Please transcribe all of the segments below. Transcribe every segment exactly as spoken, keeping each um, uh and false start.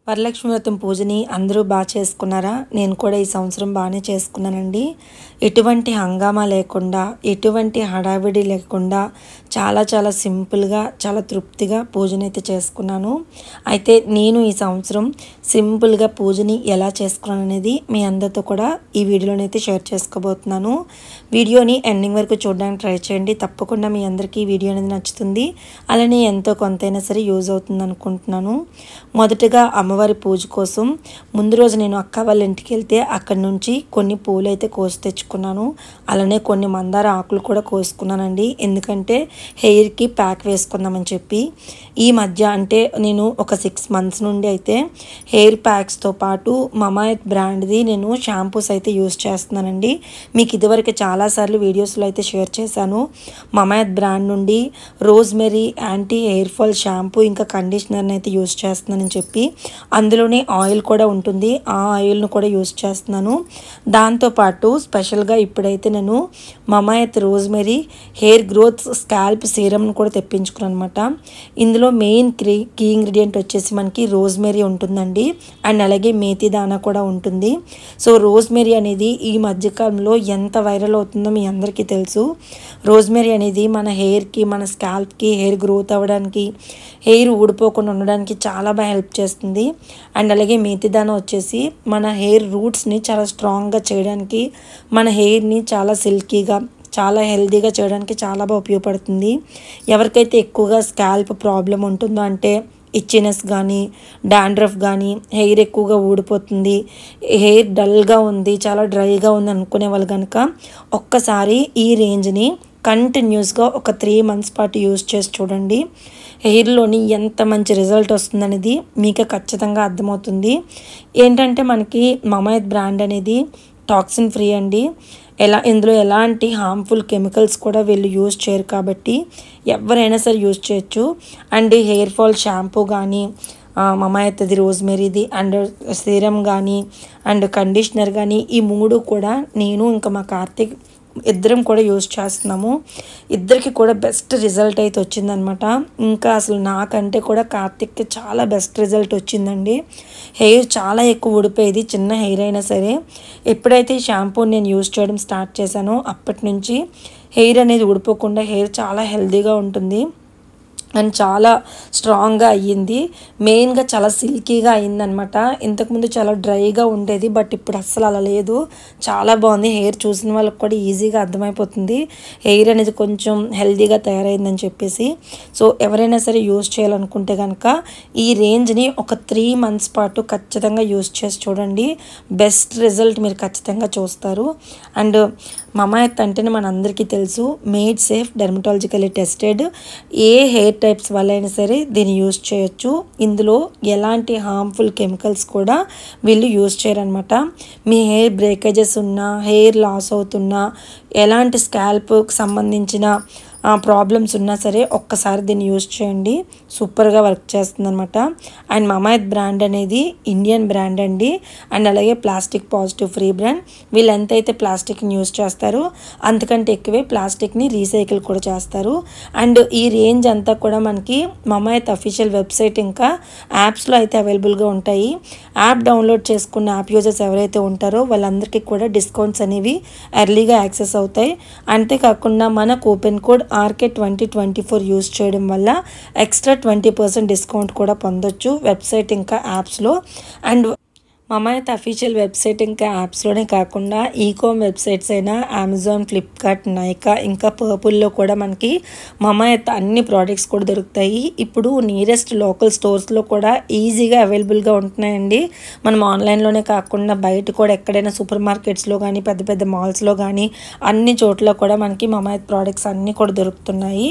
వరలక్ష్మి వ్రతం పూజని అందరూ బాగా చేసుకున్నారా? నేను కూడా ఈ సంవత్సరం బాగానే చేసుకున్నానండి. ఎటువంటి హంగామా లేకుండా, ఎటువంటి హడావిడి లేకుండా చాలా చాలా సింపుల్గా, చాలా తృప్తిగా పూజనైతే చేసుకున్నాను. అయితే నేను ఈ సంవత్సరం సింపుల్గా పూజని ఎలా చేసుకున్నాను అనేది మీ అందరితో కూడా ఈ వీడియోలోనైతే షేర్ చేసుకోబోతున్నాను. వీడియోని ఎండింగ్ వరకు చూడడానికి ట్రై చేయండి. తప్పకుండా మీ అందరికీ ఈ వీడియో అనేది నచ్చుతుంది. అలానే ఎంతో కొంతైనా సరే యూజ్ అవుతుంది అనుకుంటున్నాను. మొదటగా అమ్మవారి పూజ కోసం ముందు రోజు నేను అక్క వాళ్ళ ఇంటికి వెళ్తే అక్కడి నుంచి కొన్ని పూలు అయితే కోసి తెచ్చుకున్నాను. అలానే కొన్ని మందార ఆకులు కూడా కోసుకున్నానండి. ఎందుకంటే హెయిర్కి ప్యాక్ వేసుకుందామని చెప్పి. ఈ మధ్య అంటే నేను ఒక సిక్స్ మంత్స్ నుండి అయితే హెయిర్ ప్యాక్స్తో పాటు మమాయత్ బ్రాండ్ది నేను షాంపూస్ అయితే యూస్ చేస్తున్నానండి. మీకు ఇదివరకు చాలాసార్లు వీడియోస్లో అయితే షేర్ చేశాను. మమాయత్ బ్రాండ్ నుండి rosemary anti hair fall shampoo ఇంకా కండిషనర్ని అయితే యూస్ చేస్తున్నానని చెప్పి, అందులోనే ఆయిల్ కూడా ఉంటుంది. ఆ ఆయిల్ను కూడా యూస్ చేస్తున్నాను. దాంతోపాటు స్పెషల్గా ఇప్పుడైతే నేను Mamaearth rosemary hair growth scalp సీరమ్ను కూడా తెప్పించుకున్నాను అనమాట. ఇందులో మెయిన్ క్రీ కీ ఇంగ్రీడియంట్ వచ్చేసి మనకి రోజ్మెరీ ఉంటుందండి. అండ్ అలాగే మేతి దానా కూడా ఉంటుంది. సో రోజ్మెరీ అనేది ఈ మధ్యకాలంలో ఎంత వైరల్ అవుతుందో మీ అందరికీ తెలుసు. రోజ్మెరీ అనేది మన హెయిర్కి, మన స్కాల్ప్కి, హెయిర్ గ్రోత్ అవ్వడానికి, హెయిర్ ఊడిపోకుండా ఉండడానికి చాలా బాగా హెల్ప్ చేస్తుంది. అండ్ అలాగే మేతిదానా వచ్చేసి మన హెయిర్ రూట్స్ని చాలా స్ట్రాంగ్గా చేయడానికి, మన హెయిర్ని చాలా సిల్కీగా, చాలా హెల్తీగా చేయడానికి చాలా బాగా ఉపయోగపడుతుంది. ఎవరికైతే ఎక్కువగా స్కాల్ప్ ప్రాబ్లం ఉంటుందో, అంటే ఇచ్చినెస్ కానీ, డాండ్రఫ్ కానీ, హెయిర్ ఎక్కువగా ఊడిపోతుంది, హెయిర్ డల్గా ఉంది, చాలా డ్రైగా ఉంది అనుకునే వాళ్ళు కనుక ఒక్కసారి ఈ రేంజ్ని కంటిన్యూస్గా ఒక త్రీ మంత్స్ పాటు యూజ్ చేసి చూడండి. హెయిర్లోని ఎంత మంచి రిజల్ట్ వస్తుందనేది మీకు ఖచ్చితంగా అర్థమవుతుంది. ఏంటంటే మనకి మమాయత్ బ్రాండ్ అనేది టాక్సిన్ ఫ్రీ అండి. ఎలా ఇందులో ఎలాంటి హార్మ్ఫుల్ కెమికల్స్ కూడా వీళ్ళు యూజ్ చేయరు కాబట్టి ఎవరైనా సరే యూజ్ చేయొచ్చు. అండ్ హెయిర్ ఫాల్ షాంపూ కానీ, మమాయత్ది రోజ్మెరీది అండ్ సీరం కానీ అండ్ కండిషనర్ కానీ, ఈ మూడు కూడా నేను ఇంకా మా కార్తీక్ ఇద్దరం కూడా యూజ్ చేస్తున్నాము. ఇద్దరికి కూడా బెస్ట్ రిజల్ట్ అయితే వచ్చిందనమాట. ఇంకా అసలు నాకంటే కూడా కార్తీక్కి చాలా బెస్ట్ రిజల్ట్ వచ్చిందండి. హెయిర్ చాలా ఎక్కువ ఊడిపోయేది, చిన్న హెయిర్ అయినా సరే. ఎప్పుడైతే ఈ షాంపూని నేను యూజ్ చేయడం స్టార్ట్ చేశానో అప్పటి నుంచి హెయిర్ అనేది ఊడిపోకుండా హెయిర్ చాలా హెల్తీగా ఉంటుంది అండ్ చాలా స్ట్రాంగ్గా అయ్యింది. మెయిన్గా చాలా సిల్కీగా అయ్యిందనమాట. ఇంతకుముందు చాలా డ్రైగా ఉండేది, బట్ ఇప్పుడు అస్సలు అలా లేదు. చాలా బాగుంది. హెయిర్ చూసిన వాళ్ళకి కూడా ఈజీగా అర్థమైపోతుంది హెయిర్ అనేది కొంచెం హెల్తీగా తయారైందని చెప్పేసి. సో ఎవరైనా సరే యూజ్ చేయాలనుకుంటే కనుక ఈ రేంజ్ని ఒక త్రీ మంత్స్ పాటు ఖచ్చితంగా యూజ్ చేసి చూడండి. బెస్ట్ రిజల్ట్ మీరు ఖచ్చితంగా చూస్తారు. అండ్ మమాయత్ అంటేనే మనందరికీ తెలుసు, మేడ్ సేఫ్, డెర్మటాలజికల్లీ టెస్టెడ్. ఏ హెయిర్ టైప్స్ వల్ల అయినా సరే దీన్ని యూజ్ చేయొచ్చు. ఇందులో ఎలాంటి హార్మ్ఫుల్ కెమికల్స్ కూడా వీళ్ళు యూజ్ చేయరనమాట. మీ హెయిర్ బ్రేకేజెస్ ఉన్నా, హెయిర్ లాస్ అవుతున్నా, ఎలాంటి స్కాల్ప్కి సంబంధించిన ప్రాబ్లమ్స్ ఉన్నా సరే ఒక్కసారి దీన్ని యూజ్ చేయండి. సూపర్గా వర్క్ చేస్తుంది అనమాట. అండ్ మమాయత్ బ్రాండ్ అనేది ఇండియన్ బ్రాండ్ అండి. అండ్ అలాగే ప్లాస్టిక్ పాజిటివ్ ఫ్రీ బ్రాండ్. వీళ్ళు ఎంతైతే ప్లాస్టిక్ని యూజ్ చేస్తారో అంతకంటే ఎక్కువే ప్లాస్టిక్ని రీసైకిల్ కూడా చేస్తారు. అండ్ ఈ రేంజ్ అంతా కూడా మనకి మమాయత్ అఫీషియల్ వెబ్సైట్ ఇంకా యాప్స్లో అయితే అవైలబుల్గా ఉంటాయి. యాప్ డౌన్లోడ్ చేసుకున్న యాప్ యూజర్స్ ఎవరైతే ఉంటారో వాళ్ళందరికీ కూడా డిస్కౌంట్స్ అనేవి ఎర్లీగా యాక్సెస్ అవుతాయి. అంతేకాకుండా మన coupon code R K twenty twenty four use చేయడం వల్ల ఎక్స్ట్రా ట్వంటీ పర్సెంట్ డిస్కౌంట్ కూడా పొందొచ్చు వెబ్సైట్ ఇంకా యాప్స్లో. అండ్ మమాయత్ అఫీషియల్ వెబ్సైట్ ఇంకా యాప్స్లోనే కాకుండా ఈకామ్ వెబ్సైట్స్ అయినా అమెజాన్, ఫ్లిప్కార్ట్, నైకా ఇంకా పర్పుల్లో కూడా మనకి మమాయత్ అన్ని ప్రోడక్ట్స్ కూడా దొరుకుతాయి. ఇప్పుడు నియరెస్ట్ లోకల్ స్టోర్స్లో కూడా ఈజీగా అవైలబుల్గా ఉంటున్నాయండి. మనం ఆన్లైన్లోనే కాకుండా బయట కూడా ఎక్కడైనా సూపర్ మార్కెట్స్లో కానీ, పెద్ద పెద్ద మాల్స్లో కానీ అన్ని చోట్ల కూడా మనకి మమాయత్ ప్రోడక్ట్స్ అన్నీ కూడా దొరుకుతున్నాయి.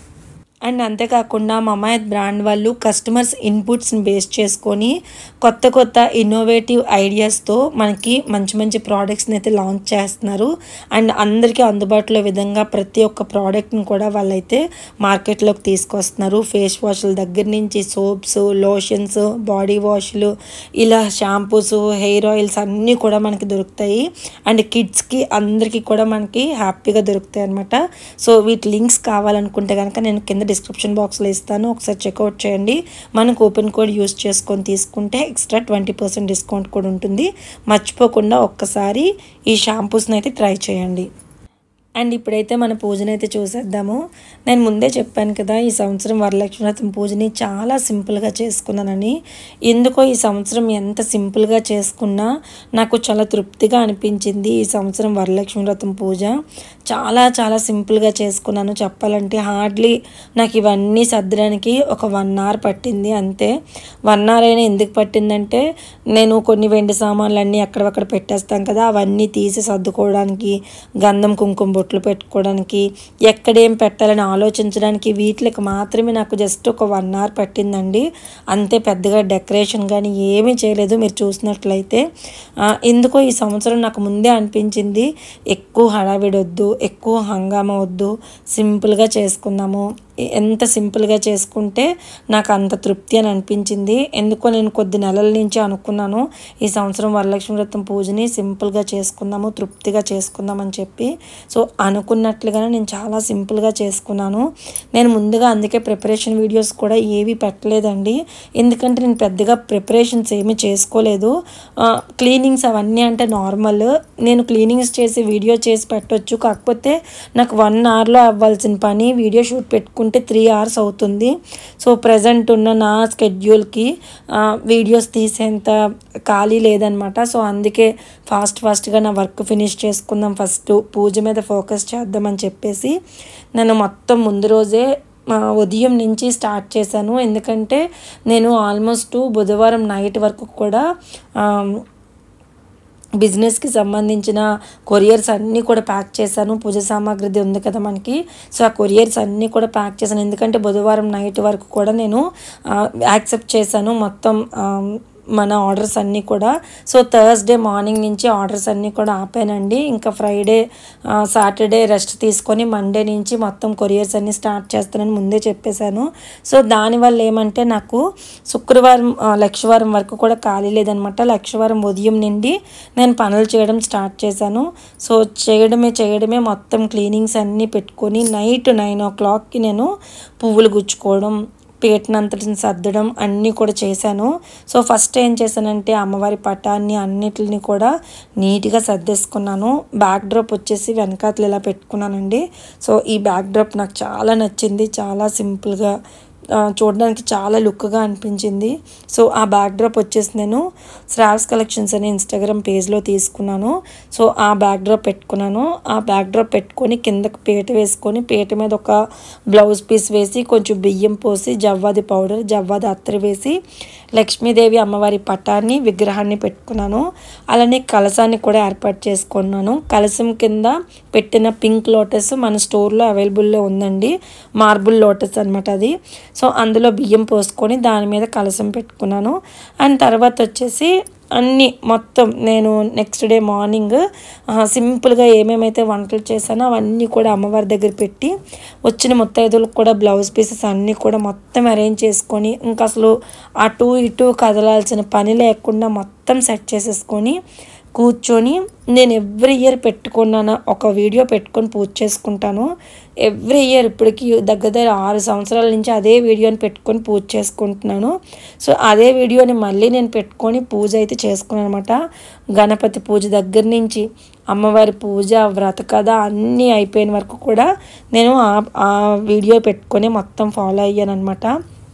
అండ్ అంతేకాకుండా మమాయత్ బ్రాండ్ వాళ్ళు కస్టమర్స్ ఇన్పుట్స్ని బేస్ చేసుకొని కొత్త కొత్త ఇన్నోవేటివ్ ఐడియాస్తో మనకి మంచి మంచి ప్రోడక్ట్స్ని అయితే లాంచ్ చేస్తున్నారు. అండ్ అందరికీ అందుబాటులో విధంగా ప్రతి ఒక్క ప్రోడక్ట్ని కూడా వాళ్ళైతే మార్కెట్లోకి తీసుకొస్తున్నారు. ఫేస్ వాష్ల దగ్గర నుంచి సోప్స్, లోషన్స్, బాడీ వాష్లు, ఇలా షాంపూస్, హెయిర్ ఆయిల్స్ అన్నీ కూడా మనకి దొరుకుతాయి. అండ్ కిడ్స్కి అందరికీ కూడా మనకి హ్యాపీగా దొరుకుతాయి అనమాట. సో వీటి లింక్స్ కావాలనుకుంటే కనుక నేను కింద డిస్క్రిప్షన్ బాక్స్లో ఇస్తాను, ఒకసారి చెక్అవుట్ చేయండి. మన కూపన్ కోడ్ యూస్ చేసుకొని తీసుకుంటే ఎక్స్ట్రా ట్వంటీ పర్సెంట్ డిస్కౌంట్ కూడా ఉంటుంది. మర్చిపోకుండా ఒక్కసారి ఈ షాంపూస్ని అయితే ట్రై చేయండి. అండ్ ఇప్పుడైతే మన పూజను అయితే చూసేద్దాము. నేను ముందే చెప్పాను కదా, ఈ సంవత్సరం వరలక్ష్మి వ్రతం పూజని చాలా సింపుల్గా చేసుకున్నానని. ఎందుకో ఈ సంవత్సరం ఎంత సింపుల్గా చేసుకున్నా నాకు చాలా తృప్తిగా అనిపించింది. ఈ సంవత్సరం వరలక్ష్మి వ్రతం పూజ చాలా చాలా సింపుల్గా చేసుకున్నాను. చెప్పాలంటే హార్డ్లీ నాకు ఇవన్నీ సర్దడానికి ఒక వన్ అవర్ పట్టింది అంతే. వన్ అవర్ అయినా ఎందుకు పట్టిందంటే, నేను కొన్ని వెండి సామాన్లు అన్నీ అక్కడక్కడ పెట్టేస్తాం కదా, అవన్నీ తీసి సర్దుకోవడానికి, గంధం కుంకుమ బొట్లు పెట్టుకోవడానికి, ఎక్కడేం పెట్టాలని ఆలోచించడానికి, వీటికి మాత్రమే నాకు జస్ట్ ఒక వన్ అవర్ పట్టిందండి అంతే. పెద్దగా డెకరేషన్ కానీ ఏమీ చేయలేదు. మీరు చూసినట్లయితే ఎందుకో ఈ సంవత్సరం నాకు ముందే అనిపించింది, ఎక్కువ హడావిడి వద్దు, ఎక్కువ హంగామా వద్దు, సింపుల్గా చేసుకుందాము. ఎంత సింపుల్గా చేసుకుంటే నాకు అంత తృప్తి అని అనిపించింది. ఎందుకో నేను కొద్ది నెలల నుంచి అనుకున్నాను, ఈ సంవత్సరం వరలక్ష్మి వ్రతం పూజని సింపుల్గా చేసుకుందాము, తృప్తిగా చేసుకుందాం అని చెప్పి. సో అనుకున్నట్లుగానే నేను చాలా సింపుల్గా చేసుకున్నాను. నేను ముందుగా అందుకే ప్రిపరేషన్ వీడియోస్ కూడా ఏవి పెట్టలేదండి, ఎందుకంటే నేను పెద్దగా ప్రిపరేషన్స్ ఏమీ చేసుకోలేదు. క్లీనింగ్స్ అవన్నీ అంటే నార్మల్, నేను క్లీనింగ్స్ చేసి వీడియో చేసి పెట్టవచ్చు. కాకపోతే నాకు వన్ అవర్లో అవ్వాల్సిన పని వీడియో షూట్ పెట్టుకుని ఉంటే త్రీ అవర్స్ అవుతుంది. సో ప్రజెంట్ ఉన్న నా స్కెడ్యూల్కి వీడియోస్ తీసేంత ఖాళీ లేదనమాట. సో అందుకే ఫాస్ట్ ఫాస్ట్గా నా వర్క్ ఫినిష్ చేసుకుందాం, ఫస్ట్ పూజ మీద ఫోకస్ చేద్దామని చెప్పేసి నేను మొత్తం ముందు రోజే ఉదయం నుంచి స్టార్ట్ చేశాను. ఎందుకంటే నేను ఆల్మోస్ట్ బుధవారం నైట్ వరకు కూడా బిజినెస్కి సంబంధించిన కొరియర్స్ అన్నీ కూడా ప్యాక్ చేశాను. పూజ సామాగ్రిది ఉంది కదా మనకి, సో ఆ కొరియర్స్ అన్నీ కూడా ప్యాక్ చేశాను. ఎందుకంటే బుధవారం నైట్ వరకు కూడా నేను యాక్సెప్ట్ చేశాను మొత్తం మన ఆర్డర్స్ అన్నీ కూడా. సో థర్స్డే మార్నింగ్ నుంచి ఆర్డర్స్ అన్నీ కూడా ఆపానండి. ఇంకా ఫ్రైడే సాటర్డే రెస్ట్ తీసుకొని మండే నుంచి మొత్తం కొరియర్స్ అన్నీ స్టార్ట్ చేస్తానని ముందే చెప్పేశాను. సో దానివల్ల ఏమంటే నాకు శుక్రవారం లక్షవారం వరకు కూడా ఖాళీ లేదనమాట. లక్షవారం ఉదయం నుండి నేను పనులు చేయడం స్టార్ట్ చేశాను. సో చేయడమే చేయడమే మొత్తం క్లీనింగ్స్ అన్నీ పెట్టుకొని నైట్ నైన్ ఓ క్లాక్కి నేను పువ్వులు గుచ్చుకోవడం, పీటనంతటిని సర్దడం అన్నీ కూడా చేశాను. సో ఫస్ట్ ఏం చేశానంటే అమ్మవారి పటాన్ని అన్నిటిని కూడా నీట్గా సర్దేసుకున్నాను. బ్యాక్ డ్రాప్ వచ్చేసి వెనకాతలు ఇలా పెట్టుకున్నానండి. సో ఈ బ్యాక్ డ్రాప్ నాకు చాలా నచ్చింది, చాలా సింపుల్గా చూడడానికి చాలా లుక్గా అనిపించింది. సో ఆ బ్యాక్ డ్రాప్ వచ్చేసి నేను శ్రావ్స్ కలెక్షన్స్ అనే ఇన్స్టాగ్రామ్ పేజ్లో తీసుకున్నాను. సో ఆ బ్యాక్ డ్రాప్ పెట్టుకున్నాను. ఆ బ్యాక్ డ్రాప్ పెట్టుకొని కిందకి పీట వేసుకొని, పీట మీద ఒక బ్లౌజ్ పీస్ వేసి, కొంచెం బియ్యం పోసి, జవ్వాది పౌడర్, జవ్వాది అత్తరు వేసి, లక్ష్మీదేవి అమ్మవారి పటాన్ని విగ్రహాన్ని పెట్టుకున్నాను. అలానే కలసాన్ని కూడా ఏర్పాటు చేసుకున్నాను. కలసం కింద పెట్టిన పింక్ లోటస్ మన స్టోర్లో అవైలబుల్లో ఉందండి, మార్బుల్ లోటస్ అనమాట అది. సో అందులో బియ్యం పోసుకొని దాని మీద కలసం పెట్టుకున్నాను. అండ్ తర్వాత వచ్చేసి అన్నీ మొత్తం నేను నెక్స్ట్ డే మార్నింగ్ సింపుల్గా ఏమేమైతే వంటలు చేశానో అవన్నీ కూడా అమ్మవారి దగ్గర పెట్టి, వచ్చిన ముత్తైదులకు కూడా బ్లౌజ్ పీసెస్ అన్నీ కూడా మొత్తం అరేంజ్ చేసుకొని, ఇంకా అసలు అటు ఇటు కదలాల్సిన పని లేకుండా మొత్తం సెట్ చేసేసుకొని కూర్చొని నేను ఎవ్రీ ఇయర్ పెట్టుకున్నాను ఒక వీడియో పెట్టుకొని పూజ చేసుకుంటాను. ఎవ్రీ ఇయర్ ఇప్పటికి దగ్గర దగ్గర ఆరు సంవత్సరాల నుంచి అదే వీడియోని పెట్టుకొని పూజ చేసుకుంటున్నాను. సో అదే వీడియోని మళ్ళీ నేను పెట్టుకొని పూజ అయితే చేసుకున్నాను అనమాట. గణపతి పూజ దగ్గర నుంచి అమ్మవారి పూజ, వ్రత కథ అన్నీ అయిపోయిన వరకు కూడా నేను ఆ వీడియో పెట్టుకొని మొత్తం ఫాలో అయ్యాను అనమాట.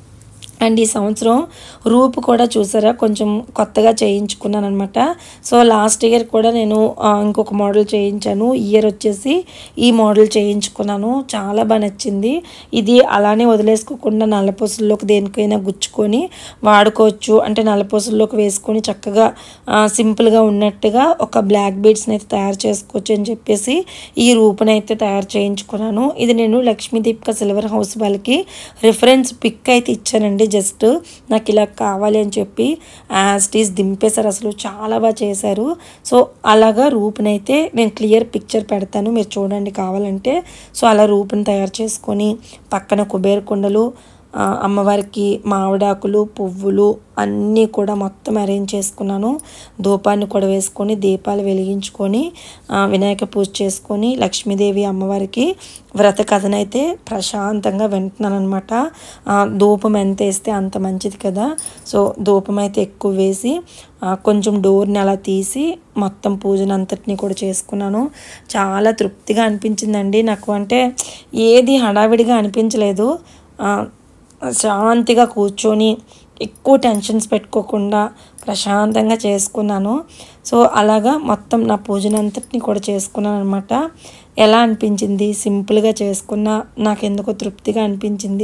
అండ్ ఈ సంవత్సరం రూపు కూడా చూసారా కొంచెం కొత్తగా చేయించుకున్నాను అనమాట. సో లాస్ట్ ఇయర్ కూడా నేను ఇంకొక మోడల్ చేయించాను, ఇయర్ వచ్చేసి ఈ మోడల్ చేయించుకున్నాను. చాలా బాగా నచ్చింది. ఇది అలానే వదిలేసుకోకుండా నల్లపూసల్లోకి దేనికైనా గుచ్చుకొని వాడుకోవచ్చు. అంటే నల్లపూసల్లోకి వేసుకొని చక్కగా సింపుల్గా ఉన్నట్టుగా ఒక బ్లాక్ బీడ్స్ని అయితే తయారు చేసుకోవచ్చు అని చెప్పేసి ఈ రూపుని అయితే తయారు చేయించుకున్నాను. ఇది నేను లక్ష్మీ దీపిక సిల్వర్ హౌస్ వాళ్ళకి రిఫరెన్స్ పిక్ అయితే ఇచ్చానండి. జస్ట్ నాకు ఇలా కావాలి అని చెప్పి యాజ్ ఇట్ ఈస్ దింపేశారు. అసలు చాలా బాగా చేశారు. సో అలాగా రూపునైతే నేను క్లియర్ పిక్చర్ పెడతాను, మీరు చూడండి కావాలంటే. సో అలా రూపుని తయారు చేసుకొని పక్కన కుబేర కుండలు, అమ్మవారికి మామిడాకులు పువ్వులు అన్నీ కూడా మొత్తం అరేంజ్ చేసుకున్నాను. ధూపాన్ని కూడా వేసుకొని దీపాలు వెలిగించుకొని వినాయక పూజ చేసుకొని లక్ష్మీదేవి అమ్మవారికి వ్రత కథనైతే ప్రశాంతంగా వింటున్నాను అనమాట. ధూపం ఎంత వేస్తే అంత మంచిది కదా. సో ధూపం అయితే ఎక్కువ వేసి కొంచెం డోర్ని అలా తీసి మొత్తం పూజను అంతటినీ కూడా చేసుకున్నాను. చాలా తృప్తిగా అనిపించిందండి నాకు. అంటే ఏది హడావిడిగా అనిపించలేదు. శాంతిగా కూర్చొని ఎక్కువ టెన్షన్స్ పెట్టుకోకుండా ప్రశాంతంగా చేసుకున్నాను. సో అలాగా మొత్తం నా పూజను అంతటినీ కూడా చేసుకున్నాను అనమాట. ఎలా అనిపించింది? సింపుల్గా చేసుకున్నా నాకు ఎందుకో తృప్తిగా అనిపించింది.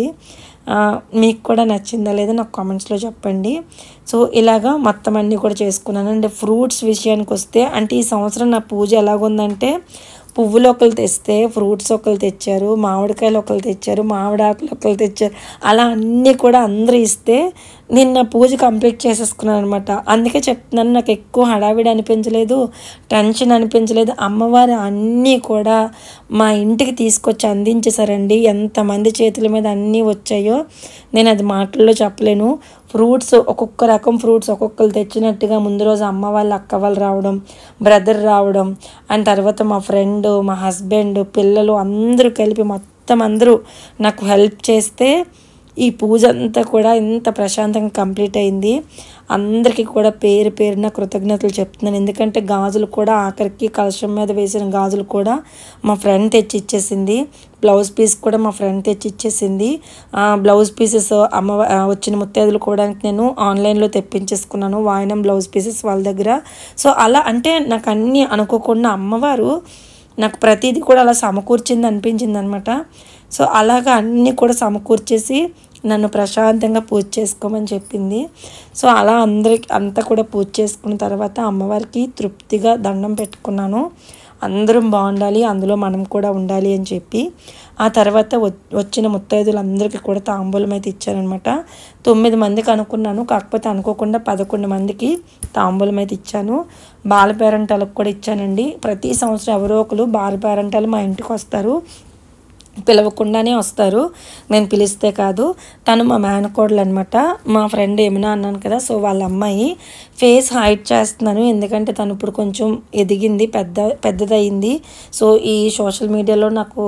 మీకు కూడా నచ్చిందా లేదా నాకు కామెంట్స్లో చెప్పండి. సో ఇలాగా మొత్తం అన్నీ కూడా చేసుకున్నాను. అంటే ఫ్రూట్స్ విషయానికి వస్తే అంటే ఈ సంవత్సరం నా పూజ ఎలాగుందంటే పువ్వులు ఒకరు తెస్తే ఫ్రూట్స్ ఒకరు తెచ్చారు, మామిడికాయలు ఒకరు తెచ్చారు, మామిడాకులు ఒకరు తెచ్చారు. అలా అన్నీ కూడా అందరూ ఇస్తే నేను నా పూజ కంప్లీట్ చేసేసుకున్నాను అనమాట. అందుకే చెప్తున్నాను, నాకు ఎక్కువ హడావిడి అనిపించలేదు, టెన్షన్ అనిపించలేదు. అమ్మవారు అన్నీ కూడా మా ఇంటికి తీసుకొచ్చి అందించేశారండి. ఎంతమంది చేతుల మీద అన్నీ వచ్చాయో నేను అది మాటల్లో చెప్పలేను. ఫ్రూట్స్ ఒక్కొక్క రకం ఫ్రూట్స్ ఒక్కొక్కరు తెచ్చినట్టుగా ముందు రోజు అమ్మ వాళ్ళ అక్క వాళ్ళు రావడం, బ్రదర్ రావడం, అండ్ తర్వాత మా ఫ్రెండ్, మా హస్బెండ్, పిల్లలు అందరూ కలిపి మొత్తం అందరూ నాకు హెల్ప్ చేస్తే ఈ పూజ అంతా కూడా ఇంత ప్రశాంతంగా కంప్లీట్ అయింది. అందరికీ కూడా పేరు పేరున కృతజ్ఞతలు చెప్తున్నాను. ఎందుకంటే గాజులు కూడా ఆఖరికి కలశం మీద వేసిన గాజులు కూడా మా ఫ్రెండ్ తెచ్చి ఇచ్చేసింది. బ్లౌజ్ పీస్ కూడా మా ఫ్రెండ్ తెచ్చి ఇచ్చేసింది. బ్లౌజ్ పీసెస్ అమ్మ వచ్చిన ముత్తైదులు కూడా నేను ఆన్లైన్లో తెప్పించేసుకున్నాను, వాయినం బ్లౌజ్ పీసెస్ వాళ్ళ దగ్గర. సో అలా అంటే నాకు అన్నీ అనుకోకుండా అమ్మవారు నాకు ప్రతిదీ కూడా అలా సమకూర్చింది అనిపించింది అనమాట. సో అలాగా అన్నీ కూడా సమకూర్చేసి నన్ను ప్రశాంతంగా పూజ చేసుకోమని చెప్పింది. సో అలా అందరికి అంతా కూడా పూజ చేసుకున్న తర్వాత అమ్మవారికి తృప్తిగా దండం పెట్టుకున్నాను. అందరం బాగుండాలి, అందులో మనం కూడా ఉండాలి అని చెప్పి. ఆ తర్వాత వచ్చిన ముత్తైదులందరికీ కూడా తాంబూలం అయితే ఇచ్చారనమాట. తొమ్మిది మందికి అనుకున్నాను, కాకపోతే అనుకోకుండా పదకొండు మందికి తాంబూలం అయితే ఇచ్చాను. బాల పేరంటాలకు కూడా ఇచ్చానండి. ప్రతి సంవత్సరం ఎవరో ఒకరు బాల పేరంటాలు మా ఇంటికి వస్తారు, పిలవకుండానే వస్తారు, నేను పిలిస్తే కాదు. తను మా మేనకోడలు అనమాట. మా ఫ్రెండ్ ఏమైనా అన్నాను కదా, సో వాళ్ళ అమ్మాయి. ఫేస్ హైడ్ చేస్తున్నాను ఎందుకంటే తను ఇప్పుడు కొంచెం ఎదిగింది, పెద్ద పెద్దదయింది. సో ఈ సోషల్ మీడియాలో నాకు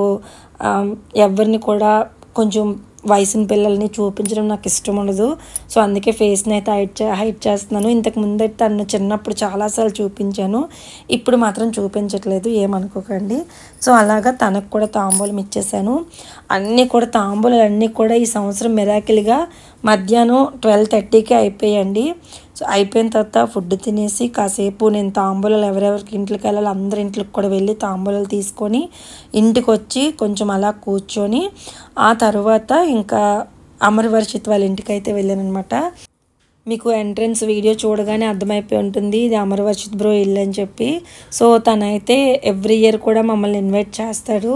ఎవరిని కూడా కొంచెం వయసుని పిల్లల్ని చూపించడం నాకు ఇష్టం ఉండదు. సో అందుకే ఫేస్ని అయితే హైడ్ చే హైడ్ చేస్తున్నాను. ఇంతకు ముందైతే తను చిన్నప్పుడు చాలాసార్లు చూపించాను, ఇప్పుడు మాత్రం చూపించట్లేదు, ఏమనుకోకండి. సో అలాగా తనకు కూడా తాంబూలం ఇచ్చేసాను. అన్నీ కూడా తాంబూలాలు అన్నీ కూడా ఈ సంవత్సరం మిరాకిల్గా మధ్యాహ్నం ట్వెల్వ్ థర్టీకి అయిపోయాయండి. సో అయిపోయిన తర్వాత ఫుడ్ తినేసి కాసేపు నేను తాంబూలాలు ఎవరెవరికి ఇంట్లోకి వెళ్ళాలి అందరి ఇంట్లోకి కూడా వెళ్ళి తాంబూలాలు తీసుకొని ఇంటికి వచ్చి కొంచెం అలా కూర్చొని ఆ తర్వాత ఇంకా అమరవర్షిత్ వాళ్ళ ఇంటికి అయితే వెళ్ళాను అనమాట. మీకు ఎంట్రన్స్ వీడియో చూడగానే అర్థమైపోయి ఉంటుంది ఇది అమరవర్షిత్ బ్రో ఇల్లు అని చెప్పి. సో తనైతే ఎవ్రీ ఇయర్ కూడా మమ్మల్ని ఇన్వైట్ చేస్తాడు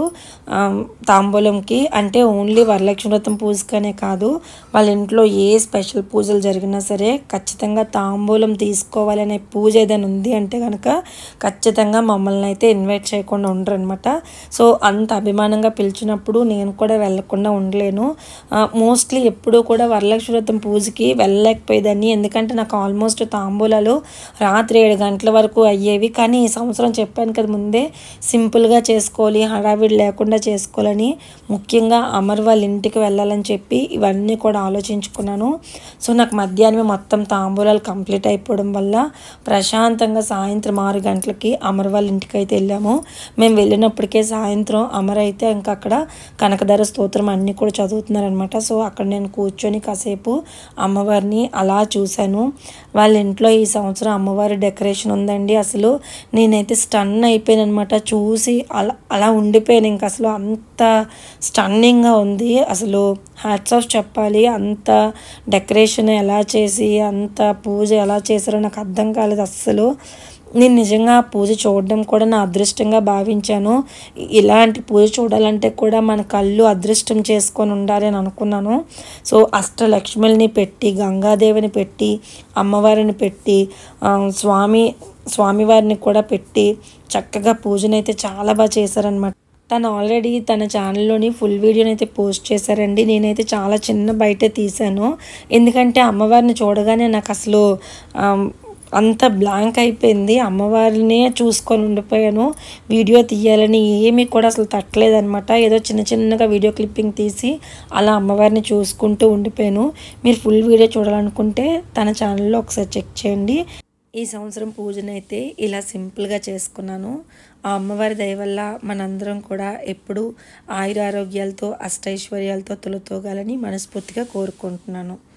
తాంబూలంకి. అంటే ఓన్లీ వరలక్ష్మి వ్రతం పూజకనే కాదు, వాళ్ళ ఇంట్లో ఏ స్పెషల్ పూజలు జరిగినా సరే ఖచ్చితంగా తాంబూలం తీసుకోవాలనే పూజ ఏదైనా ఉంది అంటే కనుక ఖచ్చితంగా మమ్మల్ని అయితే ఇన్వైట్ చేయకుండా ఉండరు అనమాట. సో అంత అభిమానంగా పిలిచినప్పుడు నేను కూడా వెళ్ళకుండా ఉండలేను. మోస్ట్లీ ఎప్పుడూ కూడా వరలక్ష్మి వ్రతం పూజకి వెళ్ళలేకపోయేదాన్ని, ఎందుకంటే నాకు ఆల్మోస్ట్ తాంబూలాలు రాత్రి ఏడు గంటల వరకు అయ్యేవి. కానీ ఈ సంవత్సరం చెప్పాను కదా ముందే, సింపుల్గా చేసుకోవాలి, హడావిడి లేకుండా చేసుకోవాలని, ముఖ్యంగా అమర్ వాళ్ళ ఇంటికి వెళ్ళాలని చెప్పి ఇవన్నీ కూడా ఆలోచించుకున్నాను. సో నాకు మధ్యాహ్నమే మొత్తం తాంబూలాలు కంప్లీట్ అయిపోవడం వల్ల ప్రశాంతంగా సాయంత్రం ఆరు గంటలకి అమర్ వాళ్ళ ఇంటికి అయితే వెళ్ళాము. మేము వెళ్ళినప్పటికే సాయంత్రం అమర్ అయితే ఇంకా అక్కడ కనకధర స్తోత్రం అన్నీ కూడా చదువుతున్నారనమాట. సో అక్కడ నేను కూర్చొని కాసేపు అమ్మవారిని అలా చూశాను. వాళ్ళ ఇంట్లో ఈ సంవత్సరం అమ్మవారి డెకరేషన్ ఉందండి. అసలు నేనైతే స్టన్ అయిపోయాను అనమాట. చూసి అలా అలా ఉండిపోయాను. ఇంక అసలు అంత స్టన్నింగ్గా ఉంది. అసలు హ్యాట్స్ ఆఫ్ చెప్పాలి. అంత డెకరేషన్ ఎలా చేసి అంత పూజ ఎలా చేశారో నాకు అర్థం కాలేదు అస్సలు. నేను నిజంగా పూజ చూడడం కూడా నా అదృష్టంగా భావించాను. ఇలాంటి పూజ చూడాలంటే కూడా మన కళ్ళు అదృష్టం చేసుకొని ఉండాలి అని అనుకున్నాను. సో అష్టలక్ష్మిని పెట్టి, గంగాదేవిని పెట్టి, అమ్మవారిని పెట్టి, స్వామి స్వామివారిని కూడా పెట్టి చక్కగా పూజనైతే చాలా బాగా చేశారనమాట. తను ఆల్రెడీ తన ఛానల్లోని ఫుల్ వీడియోనైతే పోస్ట్ చేశారండి. నేనైతే చాలా చిన్న బయటే తీశాను. ఎందుకంటే అమ్మవారిని చూడగానే నాకు అసలు అంత బ్లాంక్ అయిపోయింది. అమ్మవారినే చూసుకొని ఉండిపోయాను. వీడియో తీయాలని ఏమీ కూడా అసలు తట్టలేదనమాట. ఏదో చిన్న చిన్నగా వీడియో క్లిప్పింగ్ తీసి అలా అమ్మవారిని చూసుకుంటూ ఉండిపోయాను. మీరు ఫుల్ వీడియో చూడాలనుకుంటే తన ఛానల్లో ఒకసారి చెక్ చేయండి. ఈ సంవత్సరం పూజనైతే ఇలా సింపుల్గా చేసుకున్నాను. ఆ అమ్మవారి దయ వల్ల మనందరం కూడా ఎప్పుడూ ఆయురారోగ్యాలతో అష్టైశ్వర్యాలతో తొలతూగాలని మనస్ఫూర్తిగా కోరుకుంటున్నాను.